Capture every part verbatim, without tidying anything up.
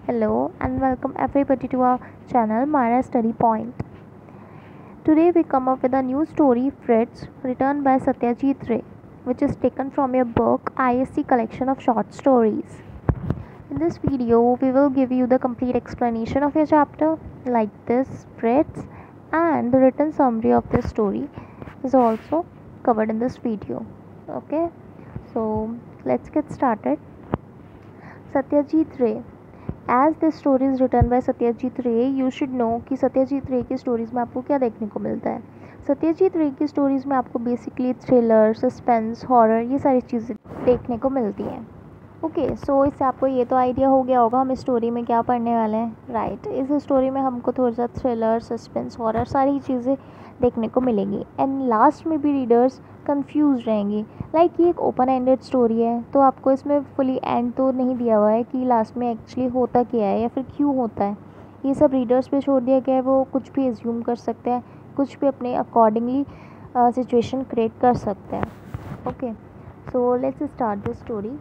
Hello and welcome everybody to our channel Myra Study Point. Today we come up with a new story Fritz written by Satyajit Ray, which is taken from your book I S C Collection of Short Stories. In this video we will give you the complete explanation of your chapter like this Fritz, and the written summary of this story is also covered in this video. Okay, so let's get started. Satyajit Ray. As this story is written by Satyajit Ray, you should know कि सत्यजीत रे की stories में आपको क्या देखने को मिलता है. सत्यजीत रे की स्टोरीज़ में आपको बेसिकली थ्रिलर, सस्पेंस, हॉरर ये सारी चीज़ें देखने को मिलती हैं. ओके, सो इससे आपको ये तो आइडिया हो गया होगा हम इस स्टोरी में क्या पढ़ने वाले हैं. Right right. इस स्टोरी में हमको थोड़ा सा थ्रिलर, सस्पेंस, हॉरर सारी चीज़ें देखने को मिलेंगी. एंड लास्ट में भी रीडर्स कंफ्यूज रहेंगी. लाइक like ये एक ओपन एंडेड स्टोरी है, तो आपको इसमें फुली एंड तो नहीं दिया हुआ है कि लास्ट में एक्चुअली होता क्या है या फिर क्यों होता है. ये सब रीडर्स पे छोड़ दिया गया है. वो कुछ भी एज्यूम कर सकते हैं, कुछ भी अपने अकॉर्डिंगली सिचुएशन क्रिएट कर सकते हैं. Okay, so let's start this story.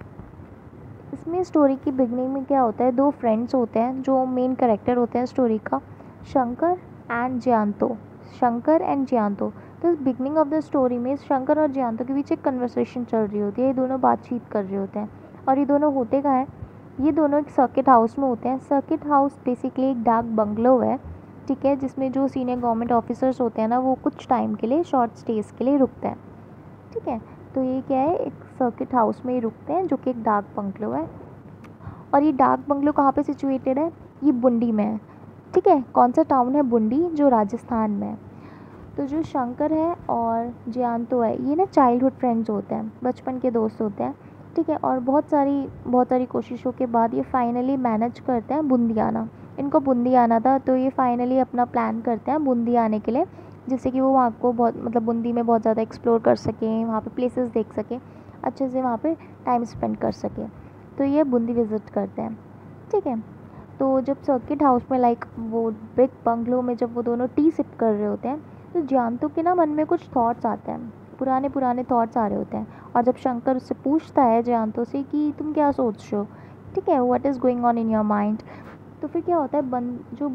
इसमें स्टोरी की बिगनिंग में क्या होता है, दो फ्रेंड्स होते हैं जो मेन कैरेक्टर होते हैं स्टोरी का, शंकर एंड जयंतो. शंकर एंड जयंतो. तो इस बिगनिंग ऑफ द स्टोरी में शंकर और जयंतो के बीच एक कन्वर्सेशन चल रही होती है. ये दोनों बातचीत कर रहे होते हैं. और ये दोनों होते कहाँ हैं, ये दोनों एक सर्किट हाउस में होते हैं. सर्किट हाउस बेसिकली एक डार्क बंगलो है, ठीक है, जिसमें जो सीनियर गवर्नमेंट ऑफिसर्स होते हैं ना, वो कुछ टाइम के लिए, शॉर्ट स्टेज के लिए रुकते हैं. ठीक है, तो ये क्या है, एक सर्किट हाउस में ही रुकते हैं जो कि एक डार्क बंगलो है. और ये डार्क बंगलो कहाँ पे सिचुएटेड है, ये बूंदी में है. ठीक है, कौन सा टाउन है, बूंदी, जो राजस्थान में है. तो जो शंकर है और जयंतो है, ये ना चाइल्डहुड फ्रेंड्स होते हैं, बचपन के दोस्त होते हैं. ठीक है, और बहुत सारी बहुत सारी कोशिशों के बाद ये फाइनली मैनेज करते हैं बूंदी आना. इनको बूंदी आना था, तो ये फाइनली अपना प्लान करते हैं बूंदी आने के लिए, जिससे कि वो वहाँ को बहुत मतलब बूंदी में बहुत ज़्यादा एक्सप्लोर कर सकें, वहाँ पे प्लेसेस देख सकें, अच्छे से वहाँ पे टाइम स्पेंड कर सकें. तो ये बूंदी विज़िट करते हैं. ठीक है, तो जब सर्किट हाउस में लाइक वो बिग बंगलो में जब वो दोनों टी सिप कर रहे होते हैं, तो जयंतो के ना मन में कुछ थॉट्स आते हैं, पुराने पुराने थॉट्स आ रहे होते हैं. और जब शंकर उससे पूछता है जयंतो से कि तुम क्या सोच रहे हो, ठीक है, what is going on in your mind, तो फिर क्या होता है, बन जो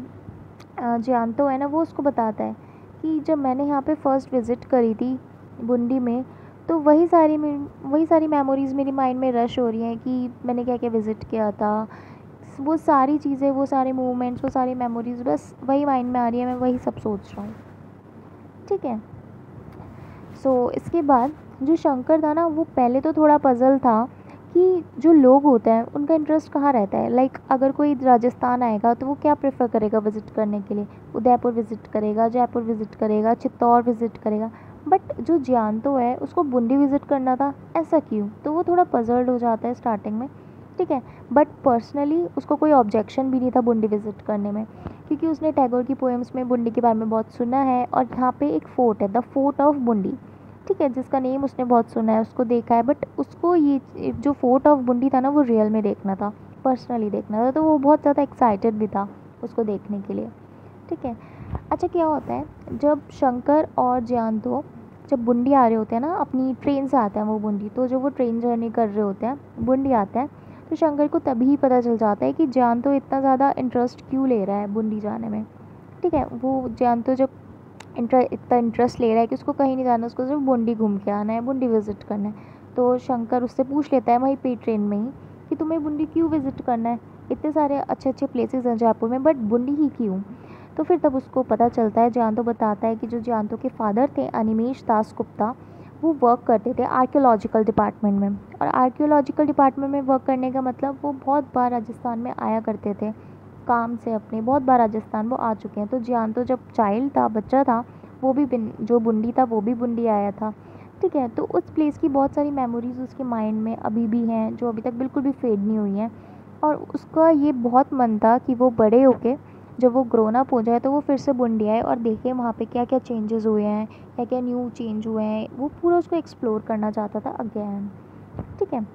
जयंतो है ना, वो उसको बताता है कि जब मैंने यहाँ पे फर्स्ट विज़िट करी थी बूंदी में, तो वही सारी वही सारी मेमोरीज़ मेरी माइंड में रश हो रही हैं कि मैंने क्या क्या विज़िट किया था. वो सारी चीज़ें, वो सारे मूवमेंट्स, वो सारी मेमोरीज़ बस वही माइंड में आ रही है, मैं वही सब सोच रहा हूँ. ठीक है, सो so, इसके बाद जो शंकर था ना, वो पहले तो थोड़ा पज़ल था कि जो लोग होते हैं उनका इंटरेस्ट कहाँ रहता है. लाइक अगर कोई राजस्थान आएगा तो वो क्या प्रेफर करेगा विज़िट करने के लिए, उदयपुर विज़िट करेगा, जयपुर विज़िट करेगा, चित्तौड़ विज़िट करेगा. बट जो जयंतो है उसको बूंदी विज़िट करना था, ऐसा क्यों, तो वो थोड़ा पज़ल्ड हो जाता है स्टार्टिंग में. ठीक है, बट पर्सनली उसको कोई ऑब्जेक्शन भी नहीं था बूंदी विज़िट करने में, क्योंकि उसने टैगोर की पोएम्स में बूंदी के बारे में बहुत सुना है. और यहाँ पे एक फ़ोर्ट है, द फोर्ट ऑफ बूंदी, ठीक है, जिसका नेम उसने बहुत सुना है, उसको देखा है. बट उसको ये जो फोर्ट ऑफ बूंदी था ना, वो रियल में देखना था, पर्सनली देखना था. तो वो बहुत ज़्यादा एक्साइटेड भी था उसको देखने के लिए. ठीक है, अच्छा क्या होता है, जब शंकर और जयंतो जब बूंदी आ रहे होते हैं ना, अपनी ट्रेन से आते हैं वो बूंदी, तो जब वो ट्रेन जर्नी कर रहे होते हैं, बूंदी आते हैं, तो शंकर को तभी पता चल जाता है कि जयंतो इतना ज़्यादा इंटरेस्ट क्यों ले रहा है बूंदी जाने में. ठीक है, वो जयंतो जब इंटर इतना इंटरेस्ट ले रहा है कि उसको कहीं नहीं जाना, उसको सिर्फ बूंदी घूम के आना है, बूंदी विज़िट करना है. तो शंकर उससे पूछ लेता है वहीं पे ट्रेन में ही कि तुम्हें बूंदी क्यों विज़िट करना है, इतने सारे अच्छे अच्छे प्लेसेस हैं जयपुर में, बट बूंदी ही क्यों. तो फिर तब उसको पता चलता है, जयंतो बताता है कि जो जयंतो के फादर थे अनिमेश दास गुप्ता, वो वर्क करते थे आर्कियोलॉजिकल डिपार्टमेंट में. और आर्कियोलॉजिकल डिपार्टमेंट में वर्क करने का मतलब वो बहुत बार राजस्थान में आया करते थे काम से, अपने बहुत बार राजस्थान वो आ चुके हैं. तो जयंतो जब चाइल्ड था, बच्चा था, वो भी जो बूंदी था वो भी बूंदी आया था. ठीक है, तो उस प्लेस की बहुत सारी मेमोरीज उसके माइंड में अभी भी हैं, जो अभी तक बिल्कुल भी फेड नहीं हुई हैं. और उसका ये बहुत मन था कि वो बड़े होके जब वो ग्रोन अप हो जाए तो वो फिर से बूंदी आए और देखे वहाँ पे क्या क्या चेंजेस हुए हैं, क्या क्या न्यू चेंज हुए हैं. वो पूरा उसको एक्सप्लोर करना चाहता था अगेन. ठीक है,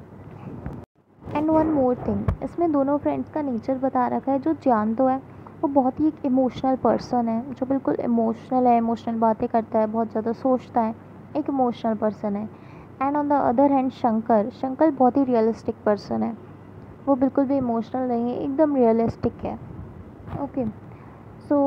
एंड वन मोर थिंग, इसमें दोनों फ्रेंड्स का नेचर बता रखा है. जो जयंतो है वो बहुत ही एक इमोशनल पर्सन है, जो बिल्कुल इमोशनल है, इमोशनल बातें करता है, बहुत ज़्यादा सोचता है, एक इमोशनल पर्सन है. And on the other hand Shankar Shankar बहुत ही रियलिस्टिक पर्सन है. वो बिल्कुल भी इमोशनल नहीं है, एकदम रियलिस्टिक है। ओके, सो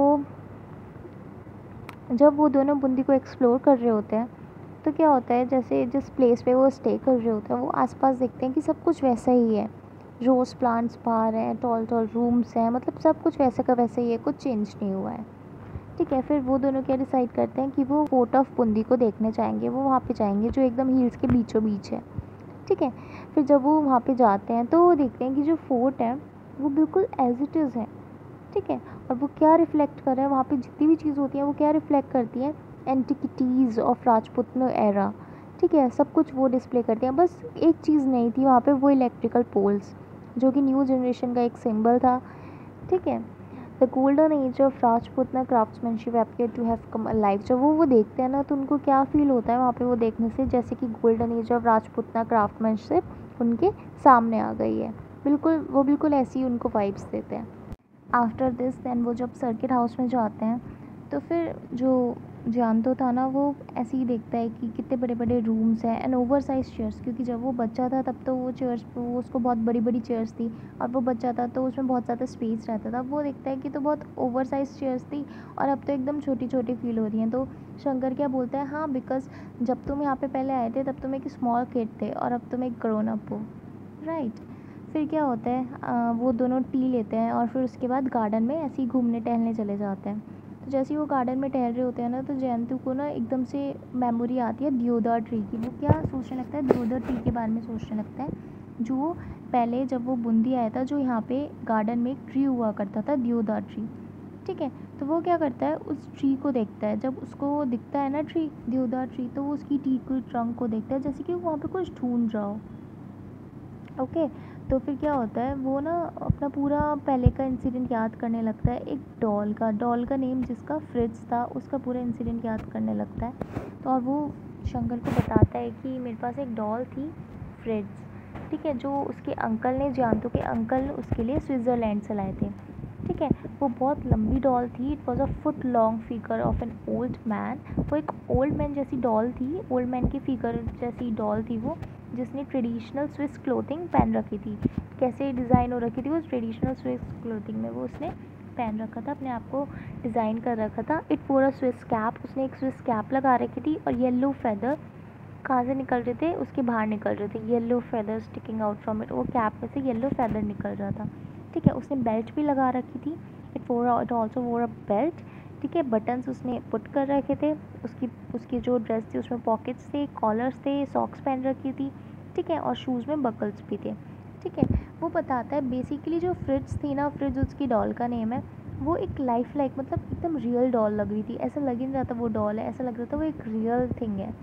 जब वो दोनों बूंदी को एक्सप्लोर कर रहे होते हैं तो क्या होता है, जैसे जिस प्लेस पे वो स्टे कर रहे होते हैं वो आसपास देखते हैं कि सब कुछ वैसा ही है। रोज़ प्लांट्स बाहर हैं, टॉल टॉल रूम्स हैं, मतलब सब कुछ वैसे का वैसा ही है, कुछ चेंज नहीं हुआ है। ठीक है, फिर वो दोनों क्या डिसाइड करते हैं कि वो फोर्ट ऑफ बूंदी को देखने जाएंगे, वो वहाँ पे जाएंगे जो एकदम हिल्स के बीचों बीच है। ठीक है, फिर जब वो वहाँ पे जाते हैं तो वो देखते हैं कि जो फोर्ट है वो बिल्कुल एज इट इज़ है। ठीक है, और वो क्या रिफ्लेक्ट कर रहा है, वहाँ पे जितनी भी चीज़ होती है वो क्या रिफ्लेक्ट करती हैं, एंटिकिटीज़ ऑफ राजपूत एरा। ठीक है, सब कुछ वो डिस्प्ले करते हैं। बस एक चीज़ नहीं थी वहाँ पे, वो इलेक्ट्रिकल पोल्स, जो कि न्यू जनरेशन का एक सिंबल था। ठीक है, the golden age of Rajputana craftsmanship appear to have come alive. जब वो वो देखते हैं ना तो उनको क्या फील होता है वहाँ पे वो देखने से, जैसे कि golden age of Rajputana craftsmanship उनके सामने आ गई है। बिल्कुल वो बिल्कुल ऐसी उनको वाइब्स देते हैं। आफ्टर दिस देन वो जब सर्किट हाउस में जाते हैं तो फिर जो जानतो था ना वो ऐसे ही देखता है कि कितने बड़े बड़े रूम्स हैं एंड ओवर साइज चेयर्स, क्योंकि जब वो बच्चा था तब तो वो चेयर्स वो उसको बहुत बड़ी बड़ी चेयर्स थी, और वो बच्चा था तो उसमें बहुत ज़्यादा स्पेस रहता था। वो देखता है कि तो बहुत ओवर साइज चेयर्स थी और अब तो एकदम छोटी छोटी फील हो रही हैं। तो शंकर क्या बोलता है, हाँ बिकॉज जब तुम यहाँ पे पहले आए थे तब तुम एक स्मॉल किड थे और अब तुम एक ग्रोन अप हो, राइट। फिर क्या होता है, आ, वो दोनों टी लेते हैं और फिर उसके बाद गार्डन में ऐसे ही घूमने टहलने चले जाते हैं। तो जैसे ही वो गार्डन में टहल रहे होते हैं ना तो जयंतु को ना एकदम से मेमोरी आती है दियोदर ट्री की। वो क्या सोचने लगता है, दियोदर ट्री के बारे में सोचने लगता है, जो पहले जब वो बूंदी आया था जो यहाँ पे गार्डन में एक ट्री हुआ करता था, दियोदर ट्री। ठीक है, तो वो क्या करता है, उस ट्री को देखता है। जब उसको दिखता है ना ट्री, दियोदर ट्री, तो वो उसकी टी की ट्रंक को देखता है जैसे कि वो वहाँ पे कुछ ढूंढ रहा हो। ओके, तो फिर क्या होता है, वो ना अपना पूरा पहले का इंसिडेंट याद करने लगता है, एक डॉल का डॉल का नेम जिसका फ्रिट्ज था, उसका पूरा इंसिडेंट याद करने लगता है। तो और वो शंकर को बताता है कि मेरे पास एक डॉल थी, फ्रिट्ज। ठीक है, जो उसके अंकल ने, जानतो के अंकल उसके लिए स्विट्ज़रलैंड से लाए थे। ठीक है, वो बहुत लंबी डॉल थी, it was a foot long figure of an old man. वो एक ओल्ड मैन जैसी डॉल थी, ओल्ड मैन की फिगर जैसी डॉल थी वो, जिसने ट्रेडिशनल स्विस क्लोथिंग पहन रखी थी। कैसे डिज़ाइन हो रखी थी वो ट्रेडिशनल स्विस क्लोथिंग में, वो उसने पहन रखा था, अपने आप को डिज़ाइन कर रखा था। इट वोर अ स्विस कैप, उसने एक स्विस कैप लगा रखी थी, और येलो फेदर कहाँ से निकल रहे थे, उसके बाहर निकल रहे थे, yellow feather sticking out from it, वो कैप में से येलो फेदर निकल रहा था। ठीक है, उसने बेल्ट भी लगा रखी थी, इट वोर इट ऑल्सो वोर अ बेल्ट। ठीक है, बटन्स उसने पुट कर रखे थे, उसकी उसकी जो ड्रेस थी उसमें पॉकेट्स थे, कॉलर्स थे, सॉक्स पहन रखी थी। ठीक है, और शूज़ में बकल्स भी थे। ठीक है, वो बताता है बेसिकली जो फ्रिट्ज थी ना, फ्रिट्ज उसकी डॉल का नेम है, वो एक लाइफ लाइक, मतलब एकदम रियल डॉल लग रही थी, ऐसा लग ही नहीं रहा था वो डॉल है, ऐसा लग रहा था वो एक रियल थिंग है।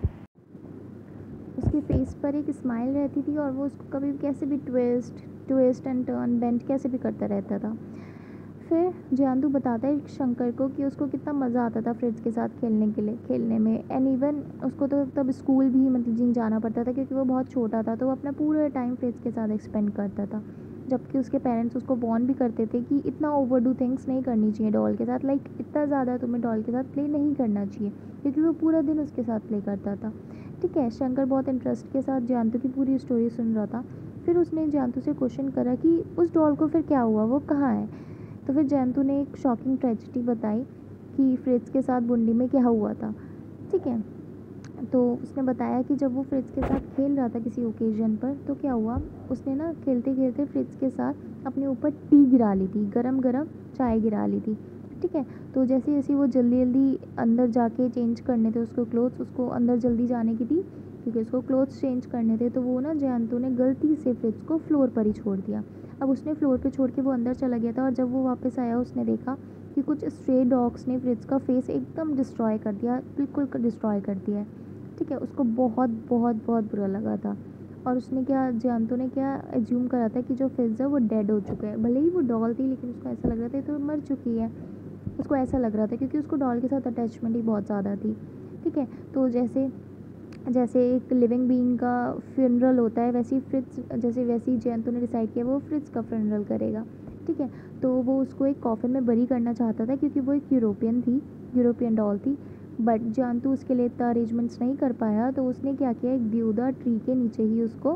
उसके फेस पर एक स्माइल रहती थी और वो उसको कभी कैसे भी twist twist and turn bend कैसे भी करता रहता था। फिर जानदू बताता है शंकर को कि उसको कितना मज़ा आता था फ्रिज के साथ खेलने के लिए खेलने में, एंड इवन उसको तो तब स्कूल भी मतलब जिन जाना पड़ता था क्योंकि वो बहुत छोटा था, तो वो अपना पूरा टाइम फ्रिज के साथ एक्सपेंड करता था। जबकि उसके पेरेंट्स उसको वॉर्न भी करते थे कि इतना ओवरडू थिंग्स नहीं करनी चाहिए डॉल के साथ, लाइक इतना ज़्यादा तुम्हें डॉल के साथ प्ले नहीं करना चाहिए, क्योंकि वो पूरा दिन उसके साथ प्ले करता था। ठीक है, शंकर बहुत इंटरेस्ट के साथ जानतू की पूरी स्टोरी सुन रहा था। फिर उसने जानतू से क्वेश्चन करा कि उस डॉल को फिर क्या हुआ, वो कहाँ है। तो फिर जयंतु ने एक शॉकिंग ट्रेजिडी बताई कि फ्रिज के साथ बूंदी में क्या हुआ था। ठीक है, तो उसने बताया कि जब वो फ्रिज के साथ खेल रहा था किसी ओकेजन पर, तो क्या हुआ, उसने ना खेलते खेलते फ्रिज के साथ अपने ऊपर टी गिरा ली थी, गरम गरम चाय गिरा ली थी। ठीक है, तो जैसे जैसे वो जल्दी जल्दी अंदर जाके चेंज करने थे उसको क्लोथ्स, उसको अंदर जल्दी जाने की थी क्योंकि उसको क्लोथ्स चेंज करने थे, तो वो ना जयंतु ने गलती से फ्रिज को फ्लोर पर ही छोड़ दिया। अब उसने फ्लोर पे छोड़ के वो अंदर चला गया था, और जब वो वापस आया उसने देखा कि कुछ स्ट्रे डॉग्स ने फ्रिज का फेस एकदम डिस्ट्रॉय कर दिया, बिल्कुल डिस्ट्रॉय कर दिया है। ठीक है, उसको बहुत बहुत बहुत बुरा लगा था, और उसने क्या, जानतो ने क्या एज्यूम करा था कि जो फ्रिज है वो डेड हो चुका है। भले ही वो डॉल थी लेकिन उसको ऐसा लग रहा था तो मर चुकी है, उसको ऐसा लग रहा था क्योंकि उसको डॉल के साथ अटैचमेंट ही बहुत ज़्यादा थी। ठीक है, तो जैसे जैसे एक लिविंग बीइंग का फ्यूनरल होता है, वैसे ही फ्रिज जैसे वैसे ही जयंतु ने डिसाइड किया वो फ्रिज का फ्यूनरल करेगा। ठीक है, तो वो उसको एक कॉफिन में बरी करना चाहता था क्योंकि वो एक यूरोपियन थी, यूरोपियन डॉल थी, बट जयंतु उसके लिए इतना अरेंजमेंट्स नहीं कर पाया, तो उसने क्या किया, एक देवदार ट्री के नीचे ही उसको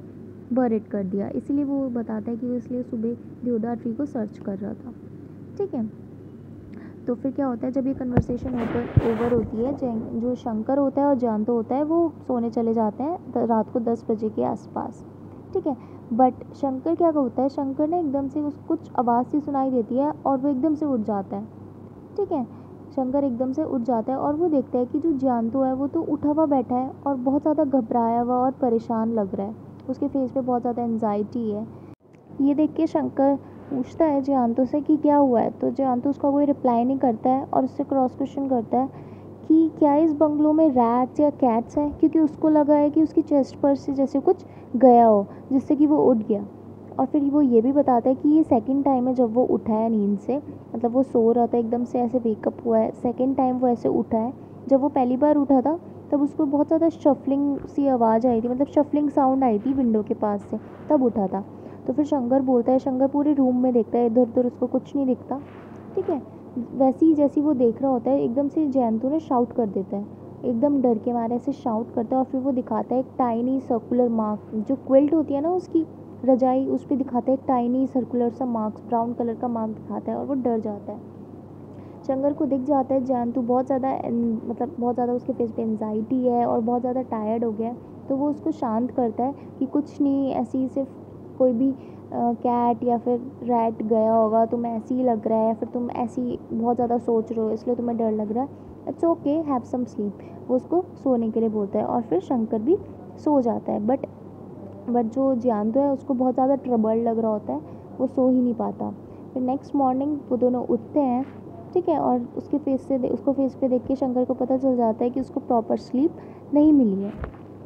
बरिड कर दिया। इसीलिए वो बताता है कि वो इसलिए सुबह देवदार ट्री को सर्च कर रहा था। ठीक है, तो फिर क्या होता है, जब ये कन्वर्सेशन ओवर ओवर होती है, जो शंकर होता है और जानतो होता है वो सोने चले जाते हैं रात को दस बजे के आसपास। ठीक है, बट शंकर क्या होता है, शंकर ने एकदम से उसको कुछ आवाज़ सी सुनाई देती है और वो एकदम से उठ जाता है। ठीक है, शंकर एकदम से उठ जाता है और वो देखता है कि जो जानतो है वो तो उठा हुआ बैठा है और बहुत ज़्यादा घबराया हुआ और परेशान लग रहा है, उसके फेस पे बहुत ज़्यादा एंजाइटी है। ये देख के शंकर पूछता है जानतो से कि क्या हुआ है, तो जानतो उसका कोई रिप्लाई नहीं करता है और उससे क्रॉस क्वेश्चन करता है कि क्या इस बंगलों में रैट्स या कैट्स हैं, क्योंकि उसको लगा है कि उसकी चेस्ट पर से जैसे कुछ गया हो जिससे कि वो उठ गया। और फिर वो ये भी बताता है कि ये सेकंड टाइम है जब वो उठा है नींद से, मतलब वो सो रहा था एकदम से ऐसे वेकअप हुआ है, सेकंड टाइम वो ऐसे उठा है। जब वो पहली बार उठा था तब उसको बहुत ज़्यादा शफलिंग सी आवाज़ आई थी, मतलब शफलिंग साउंड आई थी विंडो के पास से, तब उठा था। तो फिर शंकर बोलता है, शंकर पूरे रूम में देखता है, इधर उधर उसको कुछ नहीं दिखता। ठीक है, वैसे ही जैसे वो देख रहा होता है एकदम से जयंतु ने शाउट कर देता है, एकदम डर के मारे ऐसे शाउट करता है और फिर वो दिखाता है एक टाइनी सर्कुलर मार्क, जो क्विल्ट होती है ना उसकी रजाई, उस पर दिखाता है एक टाइनी सर्कुलर सा मार्क्स, ब्राउन कलर का मार्क दिखाता है और वो डर जाता है। शंकर को दिख जाता है जयंतु बहुत ज़्यादा मतलब बहुत ज़्यादा उसके फेस पे एंजाइटी है और बहुत ज़्यादा टायर्ड हो गया है, तो वो उसको शांत करता है कि कुछ नहीं, ऐसी सिर्फ कोई भी कैट या फिर रैट गया होगा, तुम्हें ऐसे ही लग रहा है, फिर तुम ऐसी बहुत ज़्यादा सोच रहे हो इसलिए तुम्हें डर लग रहा है, it's okay, have some sleep. वो उसको सोने के लिए बोलता है और फिर शंकर भी सो जाता है। बट बट जो जानतो है उसको बहुत ज़्यादा ट्रबल लग रहा होता है, वो सो ही नहीं पाता। फिर नेक्स्ट मॉर्निंग वो दोनों उठते हैं। ठीक है, और उसके फेस से उसको फेस पे देख के शंकर को पता चल जाता है कि उसको प्रॉपर स्लीप नहीं मिली है।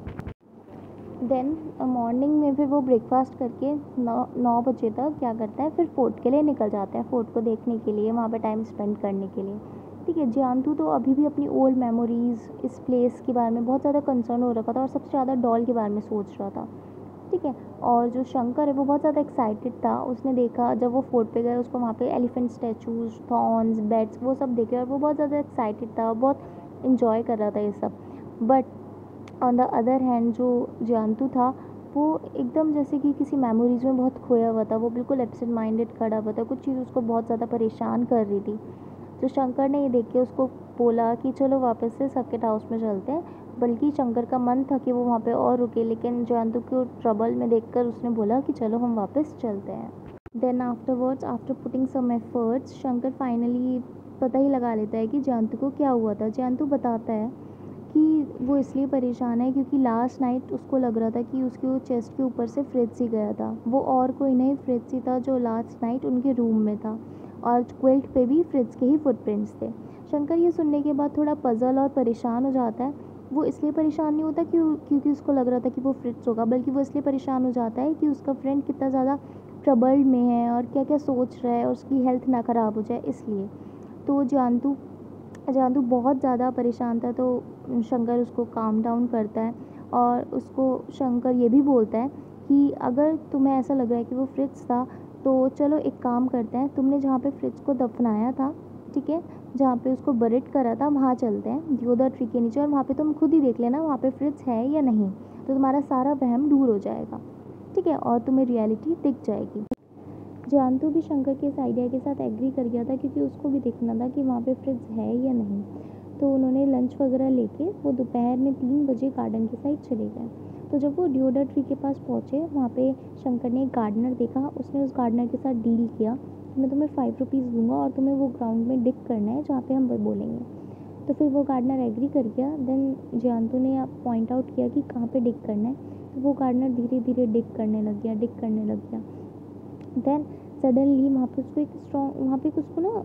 देन मॉर्निंग में फिर वो ब्रेकफास्ट करके नौ नौ बजे तक क्या करता है, फिर फोर्ट के लिए निकल जाता है, फोर्ट को देखने के लिए, वहाँ पे टाइम स्पेंड करने के लिए। ठीक है, जानतू तो अभी भी अपनी ओल्ड मेमोरीज़, इस प्लेस के बारे में बहुत ज़्यादा कंसर्न हो रखा था और सबसे ज़्यादा डॉल के बारे में सोच रहा था। ठीक है, और जो शंकर है वो बहुत ज़्यादा एक्साइटेड था, उसने देखा जब वो फोर्ट पे गए उसको वहाँ पे एलिफेंट स्टैचूज, थॉर्न्स, बेड्स वो सब देखे और वो बहुत ज़्यादा एक्साइटेड था, बहुत इन्जॉय कर रहा था ये सब। But on the other hand जो जानतू था वो एकदम जैसे कि किसी मेमोरीज़ में बहुत खोया हुआ था, वो बिल्कुल एब्सेंट माइंडेड खड़ा हुआ था, कुछ चीज़ उसको बहुत ज़्यादा परेशान कर रही थी। तो शंकर ने ये देख के उसको बोला कि चलो वापस से सर्किट हाउस में चलते हैं, बल्कि शंकर का मन था कि वो वहाँ पे और रुके, लेकिन जानतू को ट्रबल में देखकर उसने बोला कि चलो हम वापस चलते हैं। Then afterwards after putting some efforts Shankar finally पता ही लगा लेता है कि जानतू को क्या हुआ था। जानतू बताता है कि वो इसलिए परेशान है क्योंकि लास्ट नाइट उसको लग रहा था कि उसके वो चेस्ट के ऊपर से फ्रिज ही गया था, वो और कोई नहीं फ्रिज ही था जो लास्ट नाइट उनके रूम में था, और क्विल्ट पे भी फ्रिज के ही फुटप्रिंट्स थे। शंकर ये सुनने के बाद थोड़ा पजल और परेशान हो जाता है। वो इसलिए परेशान नहीं होता क्यों क्योंकि उसको लग रहा था कि वो फ्रिज होगा, बल्कि वो इसलिए परेशान हो जाता है कि उसका फ्रेंड कितना ज़्यादा ट्रबल्ड में है और क्या क्या सोच रहा है और उसकी हेल्थ ना ख़राब हो जाए इसलिए। तो जानतू जानतू बहुत ज़्यादा परेशान था, तो शंकर उसको काम डाउन करता है और उसको शंकर ये भी बोलता है कि अगर तुम्हें ऐसा लग रहा है कि वो फ्रिज था तो चलो एक काम करते हैं, तुमने जहाँ पे फ्रिज को दफनाया था, ठीक है, जहाँ पे उसको बरिड करा था वहाँ चलते हैं दियोदर ट्री के नीचे, और वहाँ पे तुम खुद ही देख लेना वहाँ पे फ्रिज है या नहीं, तो तुम्हारा सारा वहम दूर हो जाएगा। ठीक है, और तुम्हें रियलिटी दिख जाएगी। जानतू भी शंकर के इस आइडिया के साथ एग्री कर गया था क्योंकि उसको भी देखना था कि वहाँ पे फ्रिज है या नहीं। तो उन्होंने लंच वगैरह लेके वो दोपहर में तीन बजे गार्डन की साइड चले गए। तो जब वो डिओडर ट्री के पास पहुँचे वहाँ पे शंकर ने एक गार्डनर देखा, उसने उस गार्डनर के साथ डील किया, मैं तुम्हें फाइव रुपीज़ दूंगा और तुम्हें वो ग्राउंड में डिग करना है जहाँ पे हम बोलेंगे। तो फिर वो गार्डनर एग्री कर गया। देन जानतू ने पॉइंट आउट किया कि कहाँ पे डिग करना है, तो वो गार्डनर धीरे धीरे डिग करने लग गया डिग करने लग गया देन सडनली वहाँ पे उसको एक स्ट्रॉन्ग वहाँ पे उसको ना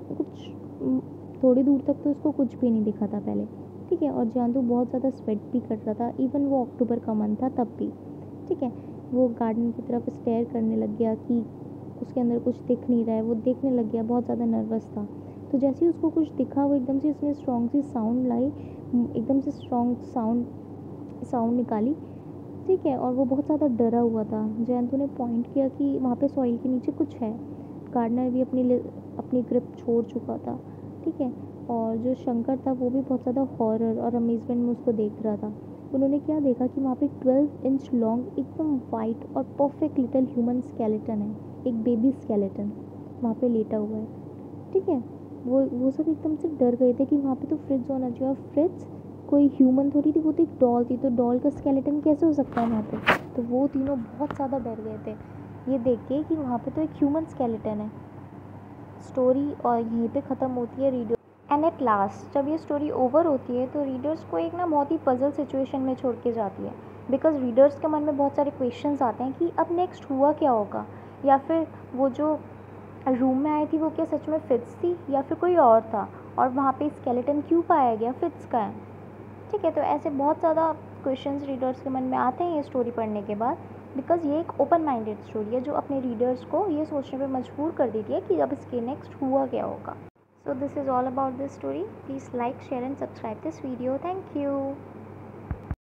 कुछ थोड़ी दूर तक तो उसको कुछ भी नहीं दिखा था पहले। ठीक है, और जानतू बहुत ज़्यादा स्वेट भी कर रहा था, इवन वो अक्टूबर का मंथ था तब भी। ठीक है, वो गार्डन की तरफ स्टेयर करने लग गया कि उसके अंदर कुछ दिख नहीं रहा है, वो देखने लग गया, बहुत ज़्यादा नर्वस था। तो जैसे ही उसको कुछ दिखा वो एकदम से उसने स्ट्रॉन्ग सी साउंड लाई, एकदम से स्ट्रॉन्ग साउंड साउंड निकाली। ठीक है, और वो बहुत ज़्यादा डरा हुआ था। जयंतु ने पॉइंट किया कि वहाँ पे सॉइल के नीचे कुछ है। गार्डनर भी अपनी अपनी ग्रिप छोड़ चुका था। ठीक है, और जो शंकर था वो भी बहुत ज़्यादा हॉरर और अमेजमेंट में उसको देख रहा था। उन्होंने क्या देखा कि वहाँ पे ट्वेल्व इंच लॉन्ग एकदम वाइट और परफेक्ट लिटिल ह्यूमन स्केलेटन है, एक बेबी स्केलेटन वहाँ पे लेटा हुआ है। ठीक है, वो वो सब एकदम से डर गए थे कि वहाँ पे तो फ्रिज होना चाहिए, और फ्रिज कोई ह्यूमन थोड़ी थी, वो तो एक डॉल थी, तो डॉल का स्केलेटन कैसे हो सकता है वहाँ पे। तो वो तीनों बहुत ज़्यादा डर गए थे ये देख के कि वहाँ पे तो एक ह्यूमन स्केलेटन है। स्टोरी और यहीं पे ख़त्म होती है रीडर। एंड एट लास्ट जब ये स्टोरी ओवर होती है तो रीडर्स को एक ना बहुत ही पजल सिचुएशन में छोड़ के जाती है, बिकॉज रीडर्स के मन में बहुत सारे क्वेश्चंस आते हैं कि अब नेक्स्ट हुआ क्या होगा, या फिर वो जो रूम में आई थी वो क्या सच में फिट्स थी या फिर कोई और था, और वहाँ पे स्केलेटन क्यों पाया गया, फिट्स का है। ठीक है, तो ऐसे बहुत ज़्यादा क्वेश्चंस रीडर्स के मन में आते हैं ये स्टोरी पढ़ने के बाद, बिकॉज ये एक ओपन माइंडेड स्टोरी है जो अपने रीडर्स को ये सोचने पे मजबूर कर देती है कि अब इसके नेक्स्ट हुआ क्या होगा। So this is all about this story. Please like, share and subscribe this video. Thank you.